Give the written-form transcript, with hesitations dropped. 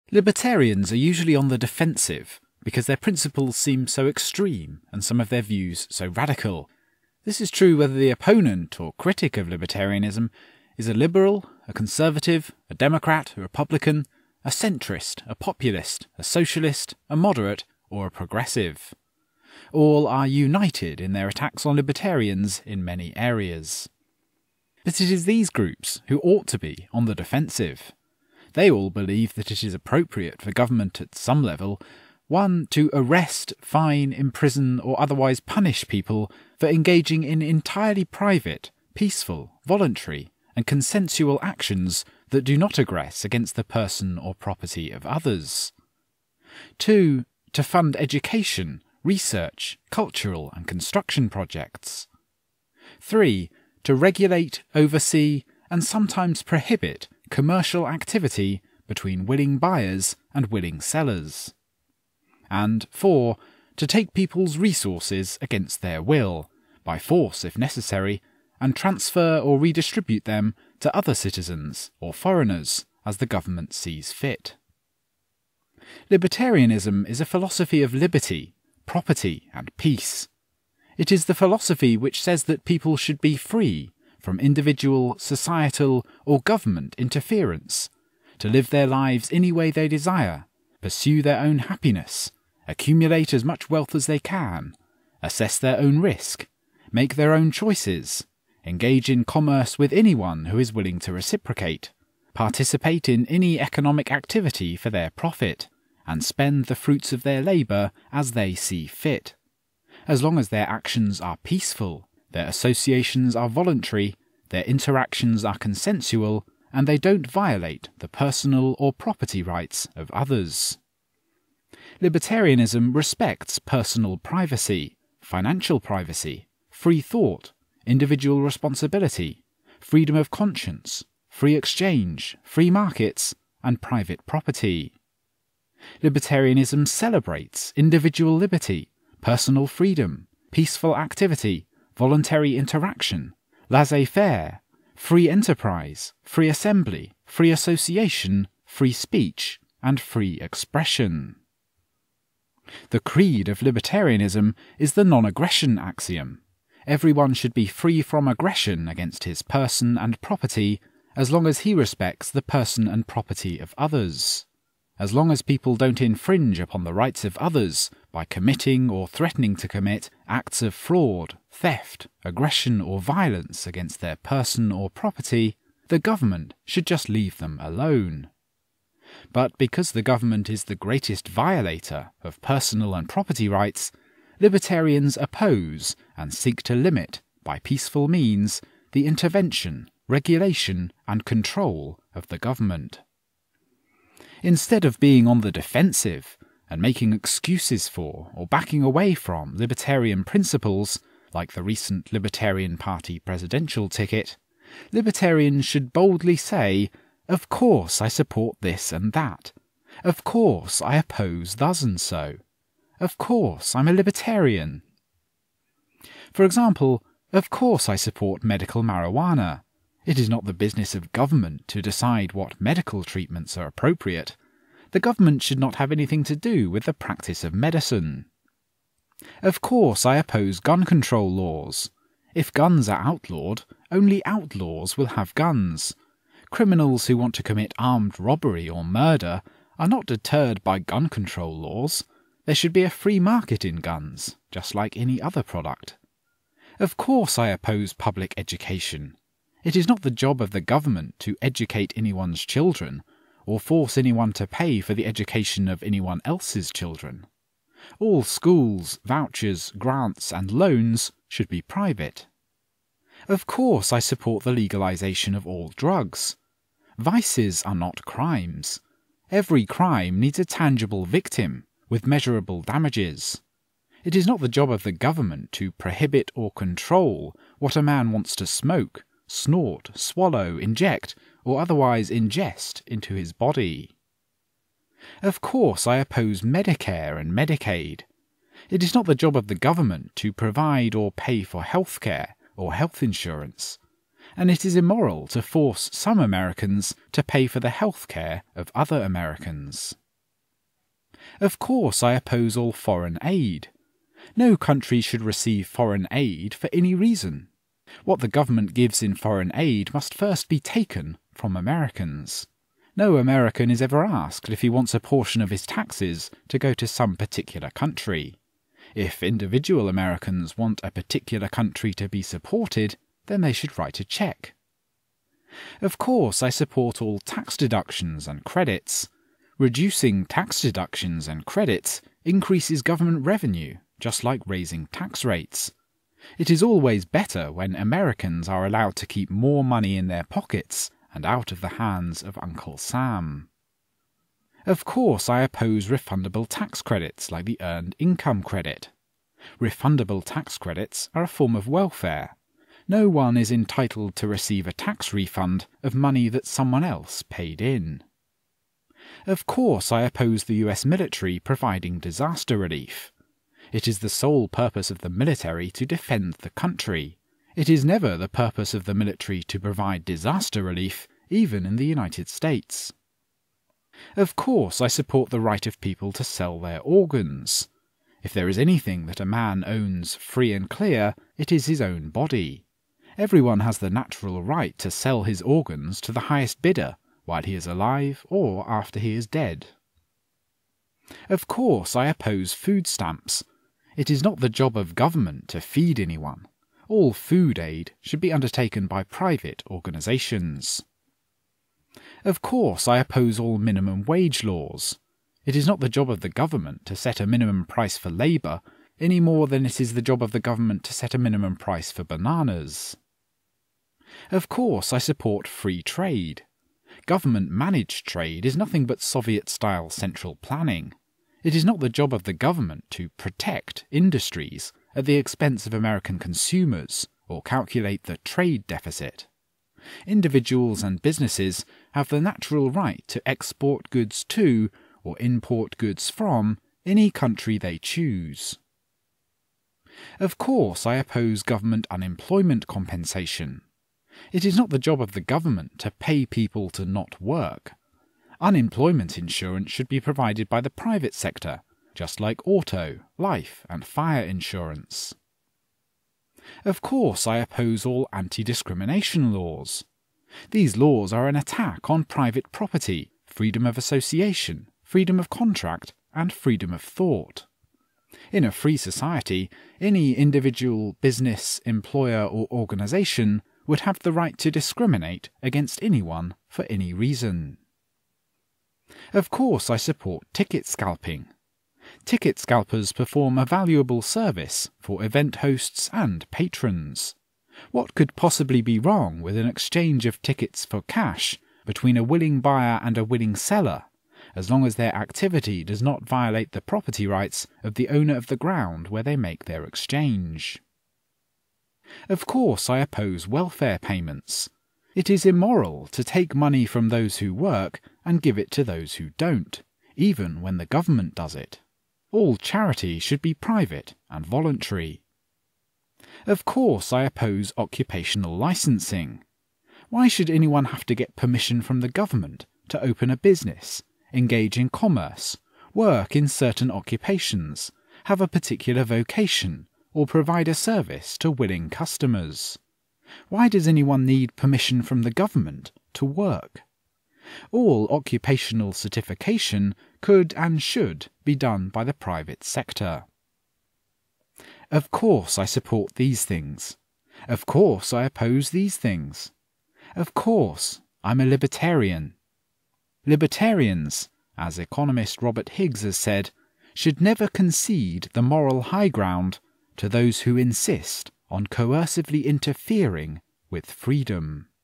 Libertarians are usually on the defensive because their principles seem so extreme and some of their views so radical. This is true whether the opponent or critic of libertarianism is a liberal, a conservative, a Democrat, a Republican, a centrist, a populist, a socialist, a moderate, or a progressive. All are united in their attacks on libertarians in many areas. But it is these groups who ought to be on the defensive. They all believe that it is appropriate for government at some level, 1. to arrest, fine, imprison or otherwise punish people for engaging in entirely private, peaceful, voluntary and consensual actions that do not aggress against the person or property of others. 2. to fund education, research, cultural and construction projects. 3. to regulate, oversee and sometimes prohibit commercial activity between willing buyers and willing sellers. And 4. to take people's resources against their will, by force if necessary, and transfer or redistribute them to other citizens or foreigners as the government sees fit. Libertarianism is a philosophy of liberty, property and peace. It is the philosophy which says that people should be free from individual, societal or government interference, to live their lives any way they desire, pursue their own happiness, accumulate as much wealth as they can, assess their own risk, make their own choices, engage in commerce with anyone who is willing to reciprocate, participate in any economic activity for their profit, and spend the fruits of their labour as they see fit. As long as their actions are peaceful, their associations are voluntary, their interactions are consensual, and they don't violate the personal or property rights of others. Libertarianism respects personal privacy, financial privacy, free thought, individual responsibility, freedom of conscience, free exchange, free markets, and private property. Libertarianism celebrates individual liberty, personal freedom, peaceful activity, voluntary interaction, laissez-faire, free enterprise, free assembly, free association, free speech, and free expression. The creed of libertarianism is the non-aggression axiom. Everyone should be free from aggression against his person and property as long as he respects the person and property of others. As long as people don't infringe upon the rights of others by committing or threatening to commit acts of fraud, theft, aggression or violence against their person or property, the government should just leave them alone. But because the government is the greatest violator of personal and property rights, libertarians oppose and seek to limit, by peaceful means, the intervention, regulation and control of the government. Instead of being on the defensive and making excuses for or backing away from libertarian principles, like the recent Libertarian Party presidential ticket, libertarians should boldly say, "Of course I support this and that. Of course I oppose thus and so. Of course I'm a libertarian." For example, of course I support medical marijuana. It is not the business of government to decide what medical treatments are appropriate. The government should not have anything to do with the practice of medicine. Of course I oppose gun control laws. If guns are outlawed, only outlaws will have guns. Criminals who want to commit armed robbery or murder are not deterred by gun control laws. There should be a free market in guns, just like any other product. Of course I oppose public education. It is not the job of the government to educate anyone's children, or force anyone to pay for the education of anyone else's children. All schools, vouchers, grants and loans should be private. Of course I support the legalization of all drugs. Vices are not crimes. Every crime needs a tangible victim, with measurable damages. It is not the job of the government to prohibit or control what a man wants to smoke, snort, swallow, inject, or otherwise ingest into his body. Of course I oppose Medicare and Medicaid. It is not the job of the government to provide or pay for health care or health insurance. and it is immoral to force some Americans to pay for the health care of other Americans. Of course, I oppose all foreign aid. No country should receive foreign aid for any reason. What the government gives in foreign aid must first be taken from Americans. No American is ever asked if he wants a portion of his taxes to go to some particular country. If individual Americans want a particular country to be supported, then they should write a check. Of course, I support all tax deductions and credits. Reducing tax deductions and credits increases government revenue, just like raising tax rates. It is always better when Americans are allowed to keep more money in their pockets and out of the hands of Uncle Sam. Of course, I oppose refundable tax credits like the Earned Income Credit. Refundable tax credits are a form of welfare. No one is entitled to receive a tax refund of money that someone else paid in. Of course, I oppose the US military providing disaster relief. It is the sole purpose of the military to defend the country. It is never the purpose of the military to provide disaster relief, even in the United States. Of course, I support the right of people to sell their organs. If there is anything that a man owns free and clear, it is his own body. Everyone has the natural right to sell his organs to the highest bidder, while he is alive or after he is dead. Of course, I oppose food stamps. It is not the job of government to feed anyone. All food aid should be undertaken by private organisations. Of course, I oppose all minimum wage laws. It is not the job of the government to set a minimum price for labour, any more than it is the job of the government to set a minimum price for bananas. Of course, I support free trade. Government-managed trade is nothing but Soviet-style central planning. It is not the job of the government to protect industries at the expense of American consumers or calculate the trade deficit. Individuals and businesses have the natural right to export goods to or import goods from any country they choose. Of course, I oppose government unemployment compensation. It is not the job of the government to pay people to not work. Unemployment insurance should be provided by the private sector, just like auto, life, and fire insurance. Of course, I oppose all anti-discrimination laws. These laws are an attack on private property, freedom of association, freedom of contract, and freedom of thought. In a free society, any individual, business, employer, or organisation would have the right to discriminate against anyone for any reason. Of course, I support ticket scalping. Ticket scalpers perform a valuable service for event hosts and patrons. What could possibly be wrong with an exchange of tickets for cash between a willing buyer and a willing seller, as long as their activity does not violate the property rights of the owner of the ground where they make their exchange? Of course, I oppose welfare payments. It is immoral to take money from those who work and give it to those who don't, even when the government does it. All charity should be private and voluntary. Of course, I oppose occupational licensing. Why should anyone have to get permission from the government to open a business, engage in commerce, work in certain occupations, have a particular vocation, or provide a service to willing customers? Why does anyone need permission from the government to work? All occupational certification could and should be done by the private sector. Of course I support these things. Of course I oppose these things. Of course I'm a libertarian. Libertarians, as economist Robert Higgs has said, should never concede the moral high ground to those who insist on coercively interfering with freedom.